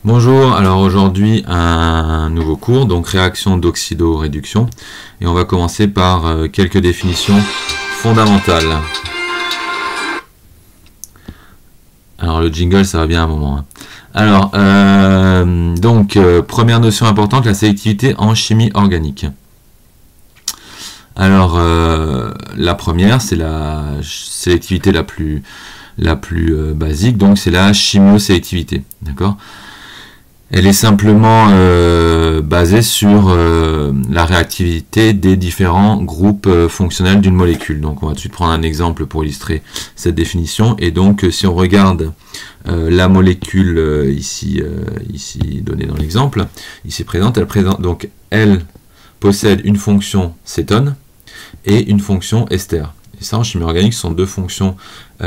Bonjour, alors aujourd'hui un nouveau cours, donc réaction d'oxydoréduction, et on va commencer par quelques définitions fondamentales. Alors le jingle ça va bien à un moment. Hein. Alors, première notion importante, la sélectivité en chimie organique. Alors, la première, c'est la sélectivité la plus basique, donc c'est la chimiosélectivité, d'accord ? Elle est simplement basée sur la réactivité des différents groupes fonctionnels d'une molécule. Donc on va tout de suite prendre un exemple pour illustrer cette définition. Et donc si on regarde la molécule ici donnée dans l'exemple, ici présente, elle possède une fonction cétone et une fonction ester. Et ça en chimie organique ce sont deux fonctions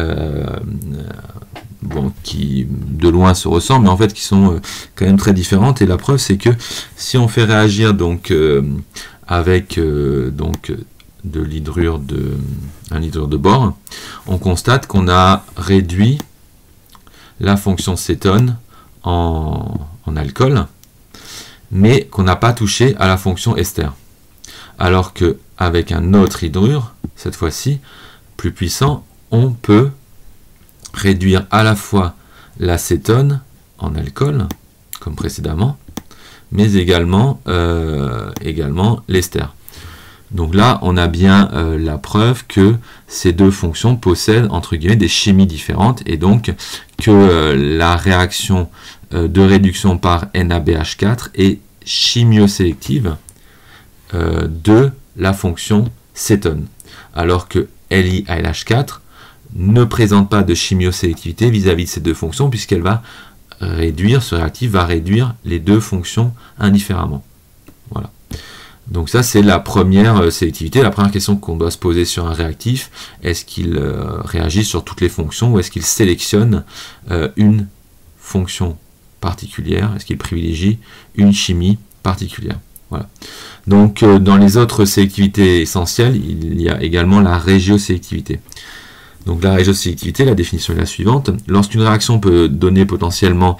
qui de loin se ressemblent, mais en fait qui sont quand même très différentes. Et la preuve c'est que si on fait réagir avec de l'hydrure un hydrure de bore, on constate qu'on a réduit la fonction cétone en alcool, mais qu'on n'a pas touché à la fonction ester. Alors que avec un autre hydrure, cette fois-ci plus puissant, on peut réduire à la fois l'acétone en alcool, comme précédemment, mais également l'ester. Donc là, on a bien la preuve que ces deux fonctions possèdent, entre guillemets, des chimies différentes, et donc que la réaction de réduction par NaBH4 est chimiosélective de la fonction cétone, alors que LiALH4 ne présente pas de chimiosélectivité vis-à-vis de ces deux fonctions, puisqu'elle va réduire, ce réactif va réduire les deux fonctions indifféremment. Voilà. Donc ça c'est la première sélectivité. La première question qu'on doit se poser sur un réactif, est-ce qu'il réagit sur toutes les fonctions ou est-ce qu'il sélectionne une fonction particulière, est-ce qu'il privilégie une chimie particulière. Voilà. Donc dans les autres sélectivités essentielles, il y a également la régiosélectivité. Donc la régiosélectivité, la définition est la suivante. Lorsqu'une réaction peut donner potentiellement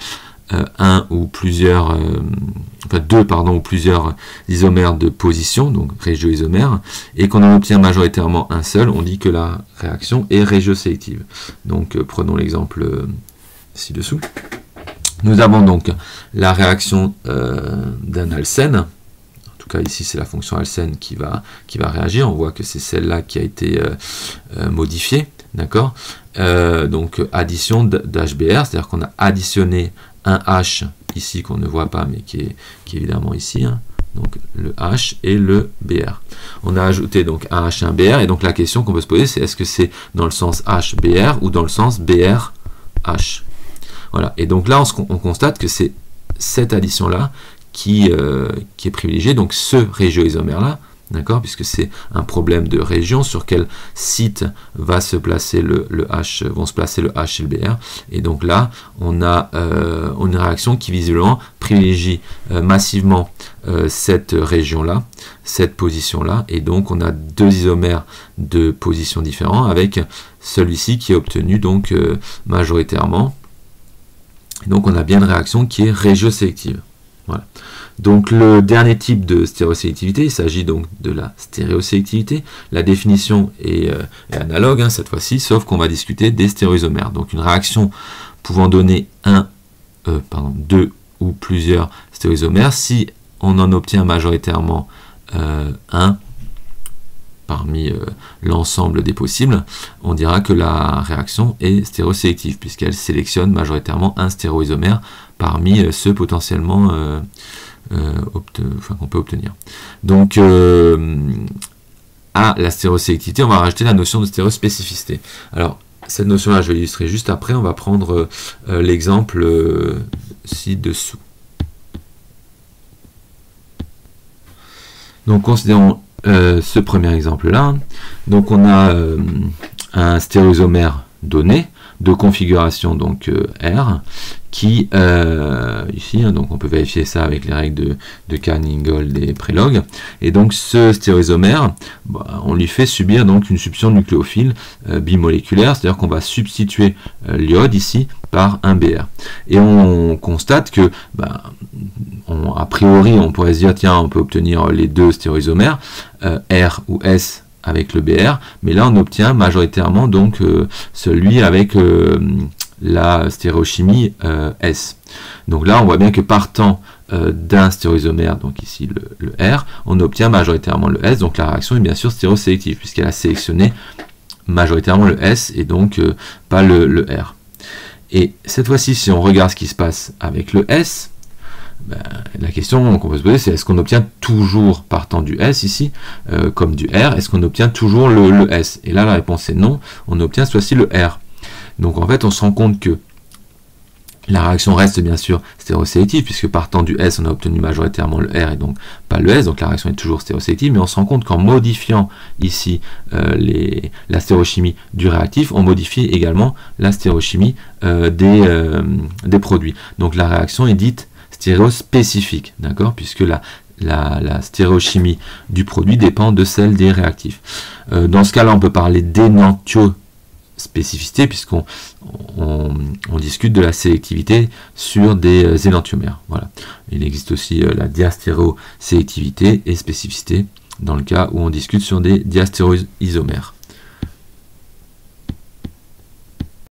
deux ou plusieurs isomères de position, donc régioisomères, et qu'on en obtient majoritairement un seul, on dit que la réaction est régiosélective. Donc prenons l'exemple ci-dessous. Nous avons donc la réaction d'un alcène. En tout cas ici c'est la fonction alcène qui va réagir. On voit que c'est celle-là qui a été modifiée. D'accord, donc addition d'HBr, c'est-à-dire qu'on a additionné un H ici qu'on ne voit pas mais qui est évidemment ici, hein, donc le H et le Br. On a ajouté donc un H et un Br, et donc la question qu'on peut se poser c'est est-ce que c'est dans le sens HBr ou dans le sens BRH. Voilà, et donc là on constate que c'est cette addition-là qui est privilégiée, donc ce régioisomère-là. D'accord, puisque c'est un problème de région, sur quel site va se placer vont se placer le H et le Br. Et donc là, on a une réaction qui visiblement privilégie massivement cette région-là, cette position-là. Et donc on a deux isomères de positions différentes, avec celui-ci qui est obtenu donc majoritairement. Et donc on a bien une réaction qui est régiosélective. Voilà. Donc le dernier type de stérosélectivité, il s'agit donc de la stéréosélectivité. La définition est analogue hein, cette fois-ci, sauf qu'on va discuter des stéréoisomères. Donc une réaction pouvant donner deux ou plusieurs stéréoisomères, si on en obtient majoritairement un parmi l'ensemble des possibles, on dira que la réaction est stéréosélective, puisqu'elle sélectionne majoritairement un stéréoisomère parmi ceux potentiellement qu'on peut obtenir. Donc à la stérosélectivité, on va rajouter la notion de stéréospécificité. Alors cette notion-là, je vais l'illustrer juste après. On va prendre l'exemple ci-dessous. Donc considérons ce premier exemple-là. Donc on a un stéréoisomère donné. de configuration donc R, qui ici, hein, donc on peut vérifier ça avec les règles de Kern-Ingold et Prelog, et donc ce stéréoisomère, bah, on lui fait subir donc une substitution nucléophile bimoléculaire, c'est-à-dire qu'on va substituer l'iode ici par un Br. Et on constate que, bah, a priori, on pourrait se dire, tiens, on peut obtenir les deux stéréoisomères, R ou S avec le Br, mais là on obtient majoritairement donc celui avec la stéréochimie S. Donc là on voit bien que partant d'un stéréoisomère, donc ici le R, on obtient majoritairement le S, donc la réaction est bien sûr stéréosélective, puisqu'elle a sélectionné majoritairement le S et donc pas le R. Et cette fois-ci, si on regarde ce qui se passe avec le S, ben, la question qu'on peut se poser, c'est est-ce qu'on obtient toujours, partant du S ici, comme du R, est-ce qu'on obtient toujours le S? Et là, la réponse est non, on obtient cette fois-ci le R. Donc en fait, on se rend compte que la réaction reste bien sûr stéréosélective, puisque partant du S, on a obtenu majoritairement le R et donc pas le S, donc la réaction est toujours stéréosélective, mais on se rend compte qu'en modifiant ici la stéréochimie du réactif, on modifie également la stéréochimie des produits. Donc la réaction est dite stéréospécifique, d'accord, puisque la stéréochimie du produit dépend de celle des réactifs. Dans ce cas-là, on peut parler d'énantiospécificité, puisqu'on discute de la sélectivité sur des énantiomères. Voilà. Il existe aussi la diastéréosélectivité et spécificité dans le cas où on discute sur des diastéréoisomères.